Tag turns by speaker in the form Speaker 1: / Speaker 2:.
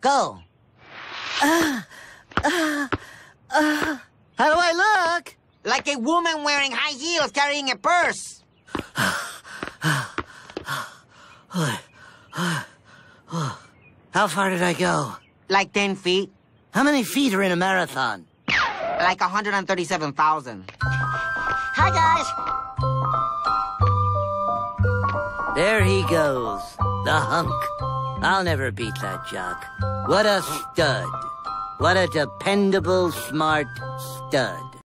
Speaker 1: Go. How do I look?
Speaker 2: Like a woman wearing high heels carrying a purse.
Speaker 1: How far did I go?
Speaker 2: Like 10 feet.
Speaker 1: How many feet are in a marathon?
Speaker 2: Like 137,000. Hi, guys.
Speaker 1: There he goes, the hunk. I'll never beat that jock. What a stud. What a dependable, smart stud.